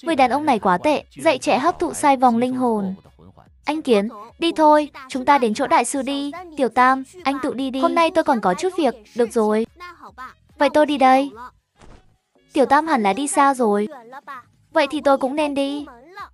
Người đàn ông này quá tệ, dạy trẻ hấp thụ sai vòng linh hồn. Anh Kiến, đi thôi, chúng ta đến chỗ đại sư đi. Tiểu Tam, anh tự đi đi. Hôm nay tôi còn có chút việc, được rồi. Vậy tôi đi đây. Tiểu Tam hẳn là đi xa rồi. Vậy thì tôi cũng nên đi.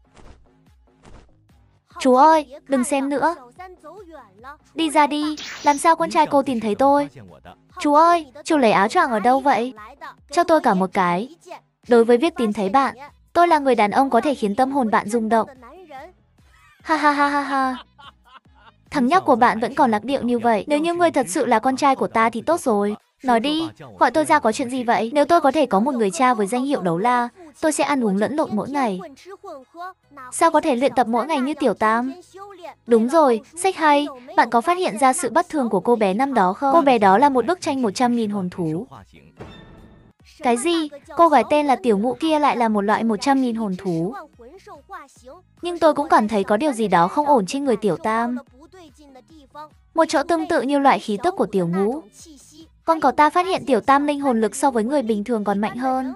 Chú ơi, đừng xem nữa. Đi ra đi, làm sao con trai cô tìm thấy tôi? Chú ơi, chú lấy áo choàng ở đâu vậy? Cho tôi cả một cái. Đối với việc tìm thấy bạn, tôi là người đàn ông có thể khiến tâm hồn bạn rung động. Ha ha ha ha ha. Thằng nhóc của bạn vẫn còn lạc điệu như vậy. Nếu như ngươi thật sự là con trai của ta thì tốt rồi. Nói đi, gọi tôi ra có chuyện gì vậy? Nếu tôi có thể có một người cha với danh hiệu đấu la, tôi sẽ ăn uống lẫn lộn mỗi ngày. Sao có thể luyện tập mỗi ngày như Tiểu Tam? Đúng rồi, sách hay, bạn có phát hiện ra sự bất thường của cô bé năm đó không? Cô bé đó là một bức tranh 100.000 hồn thú. Cái gì? Cô gái tên là Tiểu Ngũ kia lại là một loại 100.000 hồn thú. Nhưng tôi cũng cảm thấy có điều gì đó không ổn trên người Tiểu Tam. Một chỗ tương tự như loại khí tức của Tiểu Ngũ. Còn có ta phát hiện Tiểu Tam linh hồn lực so với người bình thường còn mạnh hơn.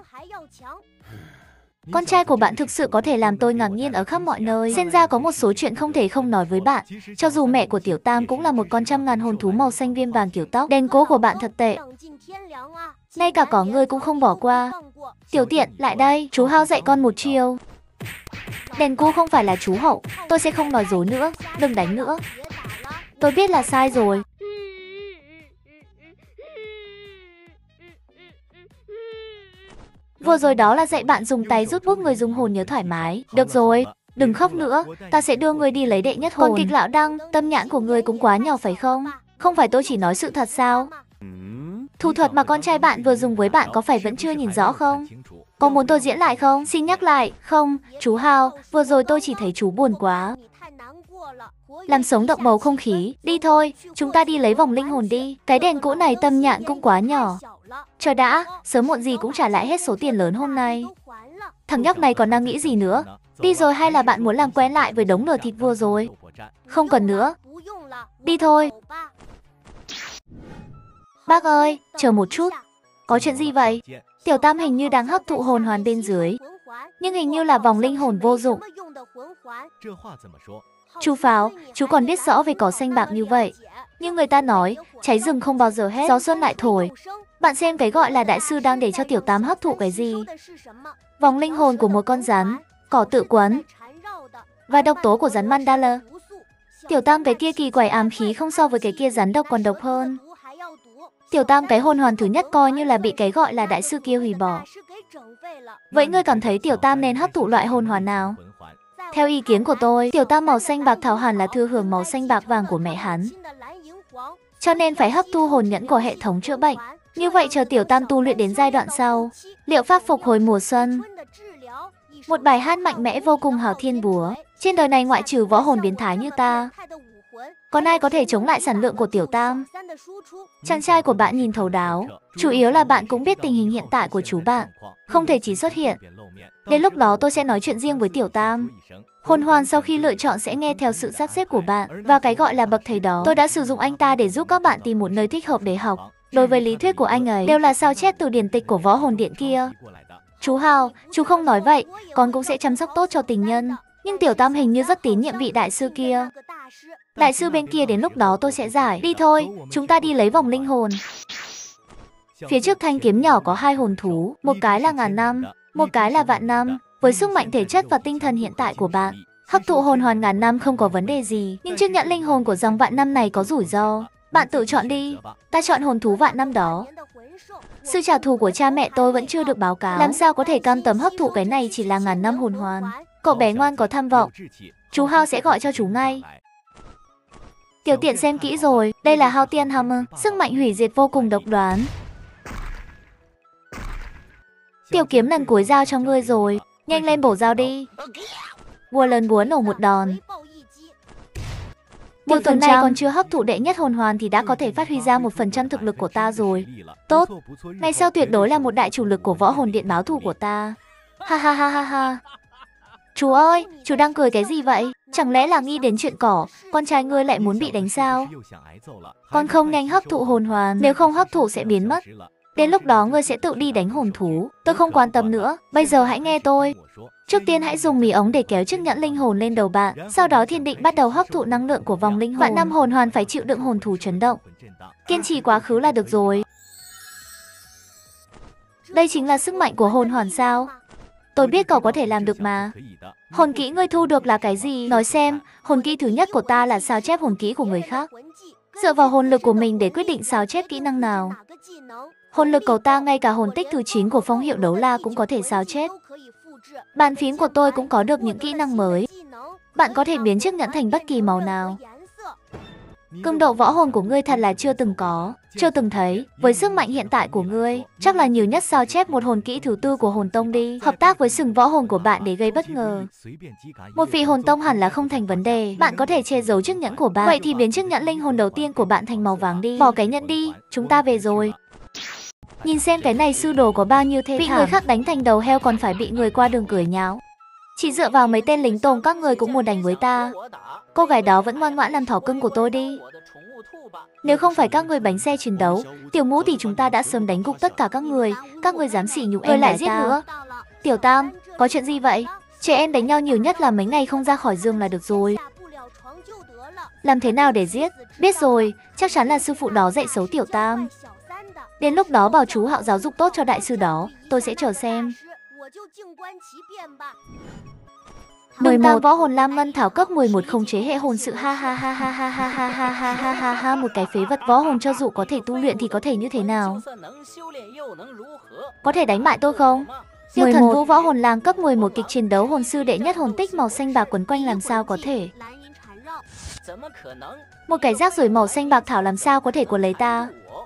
Con trai của bạn thực sự có thể làm tôi ngạc nhiên ở khắp mọi nơi. Xem ra có một số chuyện không thể không nói với bạn. Cho dù mẹ của Tiểu Tam cũng là một con 100.000 hồn thú màu xanh viêm vàng kiểu tóc. Đen cố của bạn thật tệ. Ngay cả cỏ ngươi cũng không bỏ qua. Tiểu Tiện, lại đây, chú Hao dạy con một chiêu. Đen cố không phải là chú Hậu. Tôi sẽ không nói dối nữa, đừng đánh nữa. Tôi biết là sai rồi. Vừa rồi đó là dạy bạn dùng tay rút bút người dùng hồn nhớ thoải mái. Được rồi, đừng khóc nữa, ta sẽ đưa người đi lấy đệ nhất hồn. Còn Kịch Lão Đăng, tâm nhãn của người cũng quá nhỏ phải không? Không phải tôi chỉ nói sự thật sao? Thủ thuật mà con trai bạn vừa dùng với bạn có phải vẫn chưa nhìn rõ không? Có muốn tôi diễn lại không? Xin nhắc lại, không, chú Hao, vừa rồi tôi chỉ thấy chú buồn quá. Làm sống động bầu không khí, đi thôi, chúng ta đi lấy vòng linh hồn đi. Cái đèn cũ này tâm nhãn cũng quá nhỏ. Chờ đã, sớm muộn gì cũng trả lại hết số tiền lớn hôm nay. Thằng nhóc này còn đang nghĩ gì nữa? Đi rồi hay là bạn muốn làm quen lại với đống lửa thịt vừa rồi? Không cần nữa. Đi thôi. Bác ơi, chờ một chút. Có chuyện gì vậy? Tiểu Tam hình như đang hấp thụ hồn hoàn bên dưới. Nhưng hình như là vòng linh hồn vô dụng. Chú Pháo, chú còn biết rõ về cỏ xanh bạc như vậy. Nhưng người ta nói, cháy rừng không bao giờ hết, gió xuân lại thổi. Bạn xem cái gọi là đại sư đang để cho Tiểu Tam hấp thụ cái gì? Vòng linh hồn của một con rắn, cỏ tự quấn, và độc tố của rắn Mandala. Tiểu Tam cái kia kỳ quái ám khí không so với cái kia rắn độc còn độc hơn. Tiểu Tam cái hồn hoàn thứ nhất coi như là bị cái gọi là đại sư kia hủy bỏ. Vậy ngươi cảm thấy Tiểu Tam nên hấp thụ loại hồn hoàn nào? Theo ý kiến của tôi, Tiểu Tam màu xanh bạc thảo hẳn là thừa hưởng màu xanh bạc vàng của mẹ hắn. Cho nên phải hấp thu hồn nhẫn của hệ thống chữa bệnh. Như vậy chờ Tiểu Tam tu luyện đến giai đoạn sau, liệu pháp phục hồi mùa xuân. Một bài hát mạnh mẽ vô cùng hào thiên búa. Trên đời này ngoại trừ võ hồn biến thái như ta, còn ai có thể chống lại sản lượng của Tiểu Tam? Chàng trai của bạn nhìn thấu đáo. Chủ yếu là bạn cũng biết tình hình hiện tại của chú bạn, không thể chỉ xuất hiện. Đến lúc đó tôi sẽ nói chuyện riêng với Tiểu Tam. Hồn hoàn sau khi lựa chọn sẽ nghe theo sự sắp xếp của bạn. Và cái gọi là bậc thầy đó, tôi đã sử dụng anh ta để giúp các bạn tìm một nơi thích hợp để học. Đối với lý thuyết của anh ấy đều là sao chép từ điển tịch của võ hồn điện kia. Chú Hao, chú không nói vậy, con cũng sẽ chăm sóc tốt cho tình nhân. Nhưng Tiểu Tam hình như rất tín nhiệm vị đại sư kia. Đại sư bên kia đến lúc đó tôi sẽ giải. Đi thôi, chúng ta đi lấy vòng linh hồn. Phía trước thanh kiếm nhỏ có hai hồn thú, một cái là 1000 năm, một cái là vạn năm. Với sức mạnh thể chất và tinh thần hiện tại của bạn, hấp thụ hồn hoàn 1000 năm không có vấn đề gì. Nhưng chiếc nhẫn linh hồn của dòng vạn năm này có rủi ro. Bạn tự chọn đi, ta chọn hồn thú vạn năm đó. Sự trả thù của cha mẹ tôi vẫn chưa được báo cáo. Làm sao có thể cam tâm hấp thụ cái này chỉ là 1000 năm hồn hoàn. Cậu bé ngoan có tham vọng. Chú Hao sẽ gọi cho chú ngay. Tiểu Tiện xem kỹ rồi, đây là Hao Tiên Hammer, sức mạnh hủy diệt vô cùng độc đoán. Tiểu kiếm lần cuối giao cho ngươi rồi, nhanh lên bổ giao đi. Bùa lần búa nổ một đòn. Tiểu tuần này còn chưa hấp thụ đệ nhất hồn hoàn thì đã có thể phát huy ra 1% thực lực của ta rồi. Tốt, ngày sau tuyệt đối là một đại chủ lực của võ hồn điện báo thù của ta. Ha ha ha ha ha. Chú ơi, chú đang cười cái gì vậy? Chẳng lẽ là nghĩ đến chuyện cỏ, con trai ngươi lại muốn bị đánh sao? Con không nhanh hấp thụ hồn hoàn, nếu không hấp thụ sẽ biến mất. Đến lúc đó ngươi sẽ tự đi đánh hồn thú. Tôi không quan tâm nữa, bây giờ hãy nghe tôi. Trước tiên hãy dùng mì ống để kéo chiếc nhẫn linh hồn lên đầu bạn. Sau đó thiên định bắt đầu hấp thụ năng lượng của vòng linh hồn. Bạn 5 hồn hoàn phải chịu đựng hồn thú chấn động. Kiên trì quá khứ là được rồi. Đây chính là sức mạnh của hồn hoàn sao? Tôi biết cậu có thể làm được mà. Hồn kỹ ngươi thu được là cái gì? Nói xem, hồn kỹ thứ nhất của ta là sao chép hồn kỹ của người khác. Dựa vào hồn lực của mình để quyết định sao chép kỹ năng nào. Hồn lực của ta ngay cả hồn tích thứ 9 của phong hiệu đấu la cũng có thể sao chép. Bàn phím của tôi cũng có được những kỹ năng mới. Bạn có thể biến chiếc nhẫn thành bất kỳ màu nào. Cường độ võ hồn của ngươi thật là chưa từng thấy. Với sức mạnh hiện tại của ngươi, chắc là nhiều nhất sao chép một hồn kỹ thứ 4 của hồn tông đi. Hợp tác với sừng võ hồn của bạn để gây bất ngờ. Một vị hồn tông hẳn là không thành vấn đề. Bạn có thể che giấu chiếc nhẫn của bạn. Vậy thì biến chiếc nhẫn linh hồn đầu tiên của bạn thành màu vàng đi. Bỏ cái nhẫn đi, chúng ta về rồi. Nhìn xem cái này sư đồ có bao nhiêu thê thảm. Bị người khác đánh thành đầu heo còn phải bị người qua đường cười nháo. Chỉ dựa vào mấy tên lính tôm các người cũng muốn đánh với ta. Cô gái đó vẫn ngoan ngoãn làm thỏ cưng của tôi đi. Nếu không phải các người bánh xe chiến đấu, Tiểu Ngũ thì chúng ta đã sớm đánh gục tất cả các người. Các người dám sỉ nhục em lại giết nữa. Tiểu Tam, có chuyện gì vậy? Trẻ em đánh nhau nhiều nhất là mấy ngày không ra khỏi giường là được rồi. Làm thế nào để giết? Biết rồi, chắc chắn là sư phụ đó dạy xấu Tiểu Tam. Đến lúc đó bảo chú Hạo giáo dục tốt cho đại sư đó, tôi sẽ chờ xem. 11 võ hồn lam ngân thảo cấp 11 khống chế hệ hồn sự ha ha ha ha ha ha ha ha ha ha ha ha. Một cái phế vật võ hồn cho dù có thể tu luyện thì có thể như thế nào? Có thể đánh bại tôi không? Tiêu thần vũ võ hồn làng cấp 11 kịch chiến đấu hồn sư đệ nhất hồn tích màu xanh bạc quấn quanh làm sao có thể? Một cái rác rưởi màu xanh bạc thảo làm sao có thể cuốn lấy ta?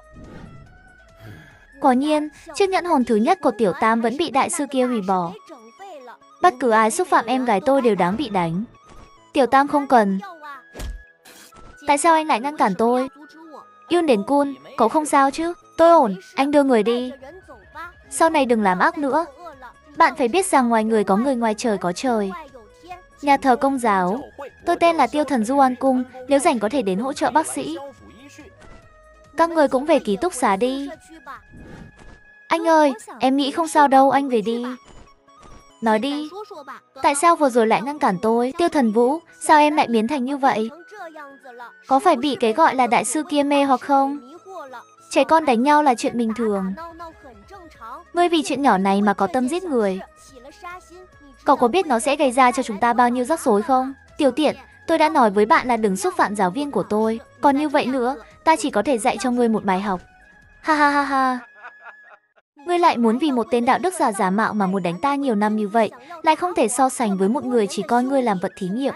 Quả nhiên, chiếc nhẫn hồn thứ nhất của Tiểu Tam vẫn bị đại sư kia hủy bỏ. Bất cứ ai xúc phạm em gái tôi đều đáng bị đánh. Tiểu Tam không cần. Tại sao anh lại ngăn cản tôi? Yun Đến Cun, cậu không sao chứ? Tôi ổn, anh đưa người đi. Sau này đừng làm ác nữa. Bạn phải biết rằng ngoài người có người, ngoài trời có trời. Nhà thờ Công giáo. Tôi tên là Tiêu Thần Du An Cung, nếu rảnh có thể đến hỗ trợ bác sĩ. Các người cũng về ký túc xá đi. Anh ơi, em nghĩ không sao đâu, anh về đi. Nói đi, tại sao vừa rồi lại ngăn cản tôi? Tiêu Thần Vũ, sao em lại biến thành như vậy? Có phải bị cái gọi là đại sư kia mê hoặc không? Trẻ con đánh nhau là chuyện bình thường. Ngươi vì chuyện nhỏ này mà có tâm giết người. Cậu có biết nó sẽ gây ra cho chúng ta bao nhiêu rắc rối không? Tiểu Tiện, tôi đã nói với bạn là đừng xúc phạm giáo viên của tôi. Còn như vậy nữa, ta chỉ có thể dạy cho ngươi một bài học. Ha ha ha ha. Ngươi lại muốn vì một tên đạo đức giả giả mạo mà muốn đánh ta nhiều năm như vậy, lại không thể so sánh với một người chỉ coi ngươi làm vật thí nghiệm.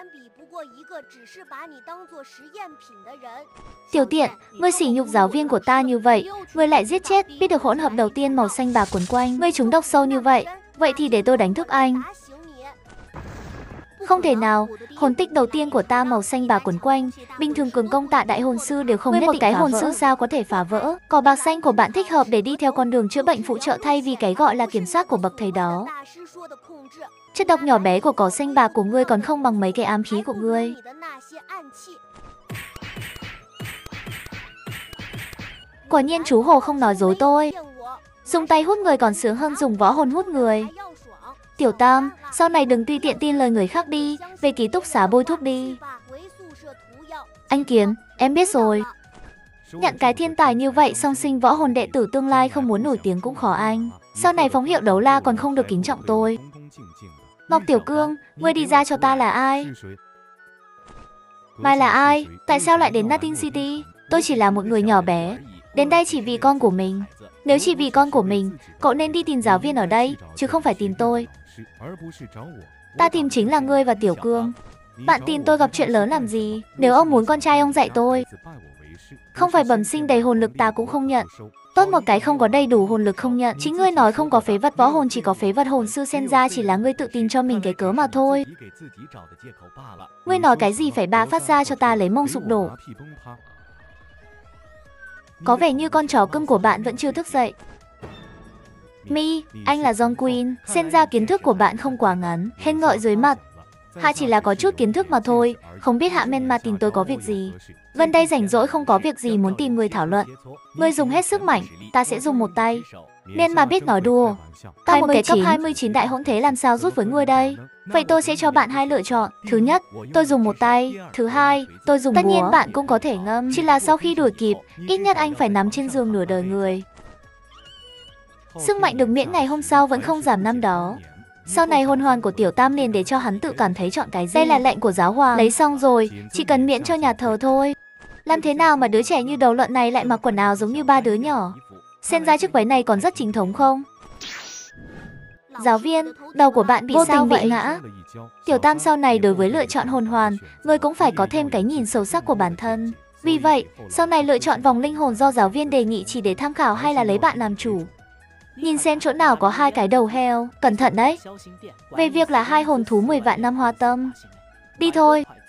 Tiểu Tiện, ngươi sỉ nhục giáo viên của ta như vậy, ngươi lại giết chết, biết được hỗn hợp đầu tiên màu xanh bạc quấn quanh, ngươi trúng độc sâu như vậy, vậy thì để tôi đánh thức anh. Không thể nào, hồn tích đầu tiên của ta màu xanh bạc quấn quanh, bình thường cường công tạ đại hồn sư đều không nhất định cái hồn sư sao có thể phá vỡ. Cỏ bạc xanh của bạn thích hợp để đi theo con đường chữa bệnh phụ trợ thay vì cái gọi là kiểm soát của bậc thầy đó. Chất độc nhỏ bé của cỏ xanh bạc của ngươi còn không bằng mấy cái ám khí của ngươi. Quả nhiên chú Hồ không nói dối tôi. Dùng tay hút người còn sướng hơn dùng võ hồn hút người. Tiểu Tam, sau này đừng tùy tiện tin lời người khác đi, về ký túc xá bôi thuốc đi. Anh Kiến, em biết rồi. Nhận cái thiên tài như vậy, song sinh võ hồn đệ tử tương lai không muốn nổi tiếng cũng khó anh. Sau này phóng hiệu đấu la còn không được kính trọng tôi. Ngọc Tiểu Cương, ngươi đi ra cho ta là ai? Mai là ai? Tại sao lại đến Nothing City? Tôi chỉ là một người nhỏ bé. Đến đây chỉ vì con của mình. Nếu chỉ vì con của mình, cậu nên đi tìm giáo viên ở đây, chứ không phải tìm tôi. Ta tìm chính là ngươi và Tiểu Cương. Bạn tin tôi gặp chuyện lớn làm gì? Nếu ông muốn con trai ông dạy tôi. Không phải bẩm sinh đầy hồn lực ta cũng không nhận. Tốt một cái không có đầy đủ hồn lực không nhận. Chính ngươi nói không có phế vật võ hồn, chỉ có phế vật hồn sư, xem ra chỉ là ngươi tự tin cho mình cái cớ mà thôi. Ngươi nói cái gì phải ba phát ra cho ta lấy mông sụp đổ. Có vẻ như con chó cưng của bạn vẫn chưa thức dậy. Mi, anh là John Quinn, xem ra kiến thức của bạn không quá ngắn, khen ngợi dưới mặt. Hạ chỉ là có chút kiến thức mà thôi, không biết Hạ Men Ma tìm tôi có việc gì. Vân đây rảnh rỗi không có việc gì muốn tìm người thảo luận. Ngươi dùng hết sức mạnh, ta sẽ dùng một tay. Nên mà biết nói đùa. Ta một cái cấp 29 đại hỗn thế làm sao rút với ngươi đây? Vậy tôi sẽ cho bạn hai lựa chọn. Thứ nhất, tôi dùng một tay. Thứ hai, tôi dùng búa. Tất nhiên bạn cũng có thể ngâm. Chỉ là sau khi đuổi kịp, ít nhất anh phải nằm trên giường nửa đời người. Sức mạnh được miễn ngày hôm sau vẫn không giảm năm đó. Sau này hồn hoàn của Tiểu Tam liền để cho hắn tự cảm thấy chọn cái gì. Đây là lệnh của giáo hoàng. Lấy xong rồi, chỉ cần miễn cho nhà thờ thôi. Làm thế nào mà đứa trẻ như đầu lợn này lại mặc quần áo giống như ba đứa nhỏ? Xem ra chiếc váy này còn rất chính thống không? Giáo viên, đầu của bạn bị sao vậy? Ngã. Tiểu Tam sau này đối với lựa chọn hồn hoàn, người cũng phải có thêm cái nhìn sâu sắc của bản thân. Vì vậy, sau này lựa chọn vòng linh hồn do giáo viên đề nghị chỉ để tham khảo hay là lấy bạn làm chủ. Nhìn xem chỗ nào có hai cái đầu heo, cẩn thận đấy. Về việc là hai hồn thú 10 vạn năm hoa tâm. Đi thôi.